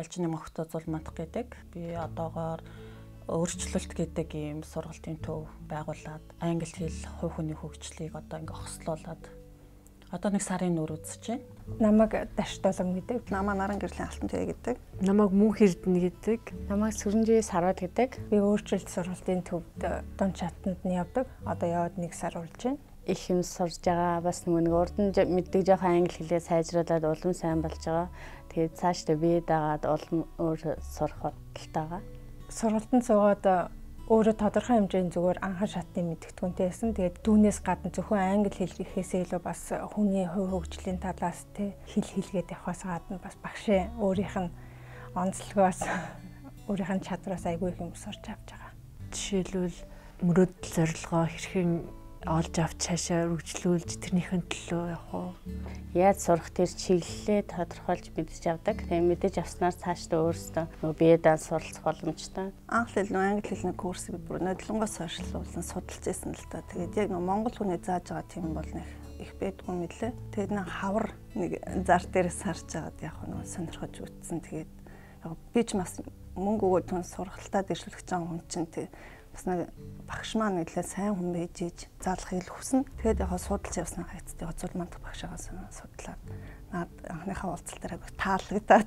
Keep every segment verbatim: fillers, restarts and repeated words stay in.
Балжины мохтой зулмадах гэдэг. Би одоогоор өөрчлөлт гэдэг ийм сургалтын төв байгуулад англи хэл хувь хүний хөгжлийг одоо ингээ хослуулад одоо нэг сарын нөр үзэж байна. Намайг Дашдолон гэдэг. Намаа Наран гэрлийн Алтан Төвөө гэдэг. Намайг Мөнх Эрдэнэ гэдэг. Намайг Сүрэнжээ Сарвал гэдэг. Би өөрчлөлт сургалтын төвд дунд шатанд нь явдаг. Одоо яваад нэг сар болж байна. Их юм сурж байгаа. Бас нэг урд нь мэддэг жоохон англи хэлээ сайжруулад улам сайн болж байгаа. Тэгээд цаашдаа бие дагаад улам өөр сурах талтай. Сургалтанд суугаад өөрөө тодорхой хэмжээний зүгээр анхан шатны мэдгэдэггүнтэй байсан. Тэгээд түүнээс гадна зөвхөн англи хэл гэхээсээ илүү бас хүний хувь хөгжлийн талаас те хэл хэлгээд явахаас гадна бас багшаа өөрийнх нь онцлогоос өөрийнх нь чадраас айгүй их юм сурч авч байгаа. Жишээлбэл мөрөөдөл зорилгоо хэрхэн олж авч цаашаа үргэлжлүүлж тэрнийхэн төлөө явах уу? Яаж сурах тэр чиглэлээ тодорхойлж мэдж авдаг. Тэгээ мэдэж авснаар цаашдаа өөрсдөө нөгөө биедан суралцах боломжтой. Анх хэл нөө англи хэлний курсыг бүр нодлонгоос хойшлуулсан судалж ирсэн л та. Тэгээд яг нөө монгол хүний зааж байгаа тийм бол нэг их байдгүй мэлээ. Тэгээд нэг хавар нэг зар дээрээс харж байгаад яг нөө сонирхож үтсэн. Тэгээд яг би ч бас мөнгө өгөөд түн сургалтад иршүүлэх гэж байгаа хүн чинь тэгээд бас нэг багш маань нэлээ сайн хүн байж иж заалахыг л хүснэ. Тэгээд яг судалж явсан хайцтай зулманд багшаагаас судлаад наад анхныхаа уулзалтаар агай таалагдаад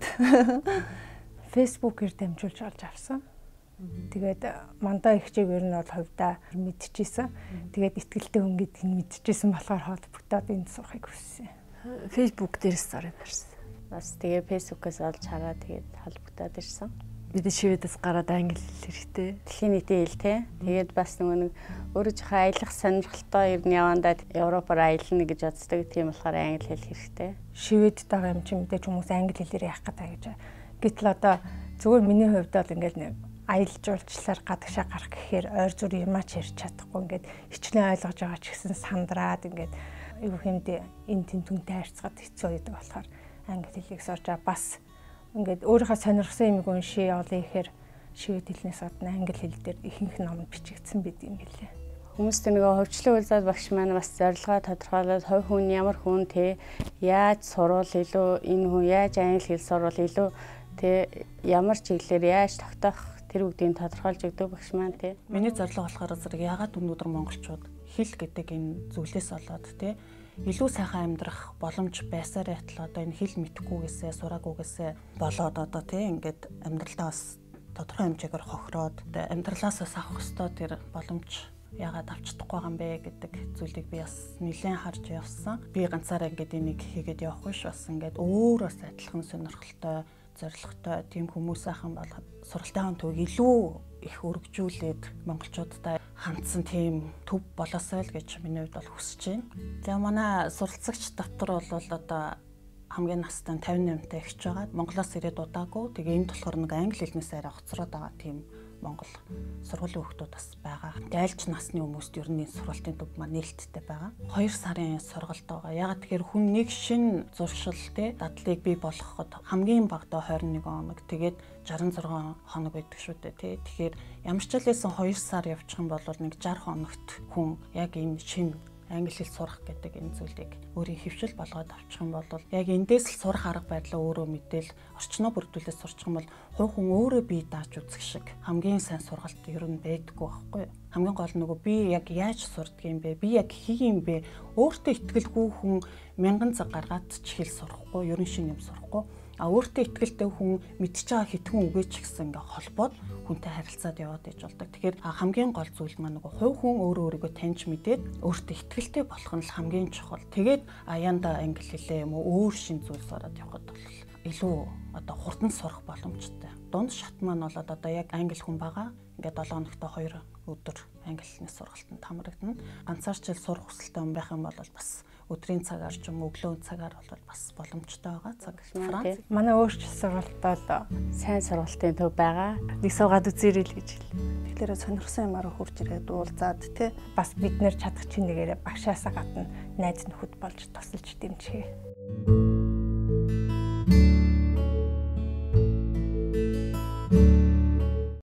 фэйсбүүкээр дамжуулж олж авсан. Тэгээд мандаа их чиг ер нь бол хувьдаа мэдчихсэн. Тэгээд итгэлтэй хүн гэдгийг мэдчихсэн болохоор холбогдоод энд сурахыг хүссэн. Facebook дээрээс зараад ирсэн. Бас тэгээ фэйсбүүкээс олж хараад тэгээд холбогдоод ирсэн. Бид шивэдээс гараад англи хэл хэрэгтэй. Дэлхийн нийтийн хэл те. Тэгээд бас нөгөө нэг өөрөө жоохон аялах сонирхолтой ер нь явандаа Европоор аялна гэж боддог. Тийм болохоор англи хэл хэрэгтэй. Шивэд байгаа юм чи мэдээж хүмүүс англи хэлээр яах гэдэг гэж. Гэтэл одоо зөвхөн миний хувьд бол ингээд нэг аялал жуулчлалаар гадагшаа гарах гэхээр ойр зүр юмач ярьж чадахгүй ингээд хичнээн ойлгож байгаа ч гэсэн сандраад ингээд юу хэмдэ энэ тэн түнтэй харьцаад хэцүү байдаг болохоор англи хэлийг сурч бас ингээд өөрийнхөө сонирхсан юмыг уншия явуулъя гэхээр шивэд хэлнээс гадна англи хэл дээр ихэнх номд бичигдсэн байд юм гэлээ. Хүмүүст нөгөө хөвчлөө үзээд багш маань бас зорилгоо тодорхойлоод хувь хүн ямар хүн те яаж сурвал илүү энэ хүн яаж англи хэл сурвал илүү те ямар чиглэлээр яаж тогтоох тэр үгдийг тодорхойлж өгдөг багш маань те. Миний зорилго болохоор зэрэг ягаад өнөөдөр монголчууд хэл гэдэг энэ зүйлээс болоод те илүү сайхан амьдрах боломж байсаар байтал одоо энэ хэл мэдэхгүйгээсээ сураагүйгээсээ болоод одоо тийм ингээд амьдралдаа бас тодорхой хэмжээгээр хохироод амьдралаасаа авах ёстой тэр боломж яагаад авч чадахгүй байгаа юм бэ гэдэг зүйлийг би бас нэлээд харж явсан. Би ганцаараа ингээд энийг хийгээд явах биш бас ингээд өөрөөс адилхан сонирхолтой, зорилготой тийм хүмүүс ахын бол сургалтын төвийг илүү их өргөжүүлээд монголчуудтай хандсан тийм төв болоосой л гэж миний хувьд бол хүсэж байна. Тэгээ манай суралцагч дотор бол одоо хамгийн настай тавин наймтай ихч байгаа. Монголоос ирээд удаагүй. Тэгээ энэ болохоор нэг англи хэлнээс арай хоцроод байгаа тийм монгол сургуулийн хүүхдүүд бас байгаа. Тэгээ альч насны хүмүүст ер нь сургалтын төв маань нээлттэй байгаа. хоёр сарын сургалт байгаа. Ягаад тэгэхээр хүн нэг шин зуршил те дадлыг бий болгоход хамгийн багадаа хорин нэг хоног тэгээд шестьдесят шесть хоног байдаг шүү дээ тий. Тэгэхээр ямар ч л байсан хоёр сар явчих юм бол нэг шестьдесят хоногт хүн яг энэ шин англи хэл сурах гэдэг энэ зүйлийг өөрийн хөвшил болгоод авчих юм бол яг эндээс л сурах арга барилаа өөрөө мэдээл орчноо бүрдүүлээд сурчих юм бол хувь хүн өөрөө бие дааж үзэх шиг хамгийн сайн сургалт ер нь байдаггүй байхгүй. Хамгийн гол нөгөө би яг яаж сурдаг юм бэ? Би яг хий юм бэ? Өөртөө итгэлгүй хүн мянган цаг гаргаад ч хэл сурахгүй, ерөн шин юм сурахгүй. А өөртөө итгэлтэй хүн мэдчихэж байгаа хитгэн үгээ ч гэсэн ингээ холбоод хүнтэй харилцаад яваад иж болдог. Тэгэхээр хамгийн гол зүйл маань нөгөө хувь хүн өөрөө өөрийгөө таньж мэдээд өөртөө итгэлтэй болох нь л хамгийн чухал. Тэгээд аяанда англи хэлээ юм уу өөр шин зүйл сураад явхад бол илүү одоо хурдан сурах боломжтой. Дунд шат маань бол одоо яг англи хүн байгаа. Ингээд долоо хоногт хоёр өдөр англи хэлний сургалтанд хамрагдана. Ганцаарч сурах хүсэлтэй хүн байх юм бол бас өдрийн цагаар ч юм өглөөний цагаар бол бас боломжтой байгаа. Цаг Франц. Манай өөрчлөлт сургалт бол сайн сургалтын төв байгаа. Нэг суугаад үзээрэй л гэж хэлээ. Тэгэхээр сонирхсан юмараа хурж ирээд уулзаад тий бас бид нэр чадах чинь нэгээрээ багшаасаа гадна найз нөхөд болж тусалж дэмжихээ.